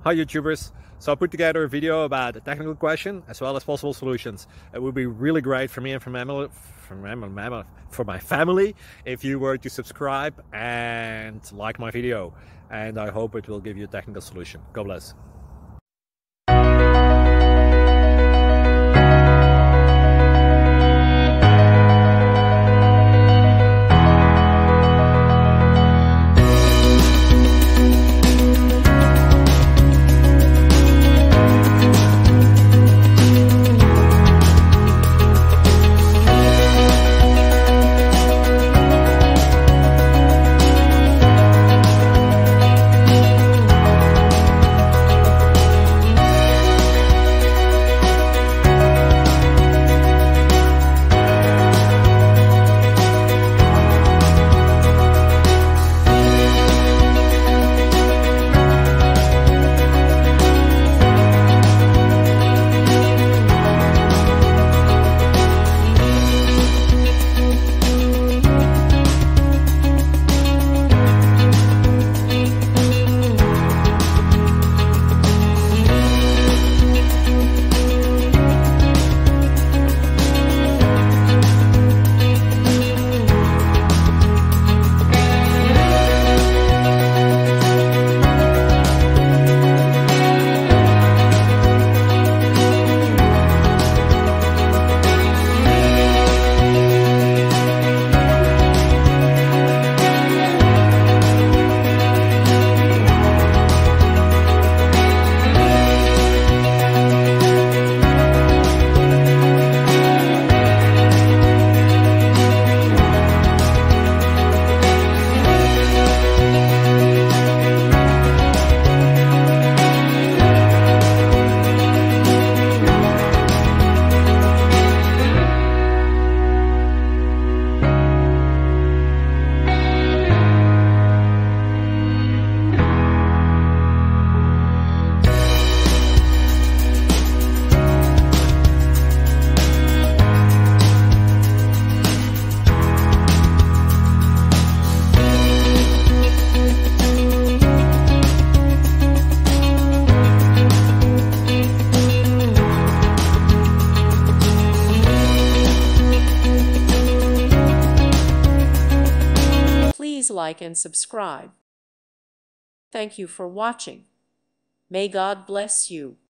Hi YouTubers! So I put together a video about a technical question as well as possible solutions. It would be really great for me and for my family if you were to subscribe and like my video, and I hope it will give you a technical solution. God bless. Please like and subscribe. Thank you for watching. May God bless you.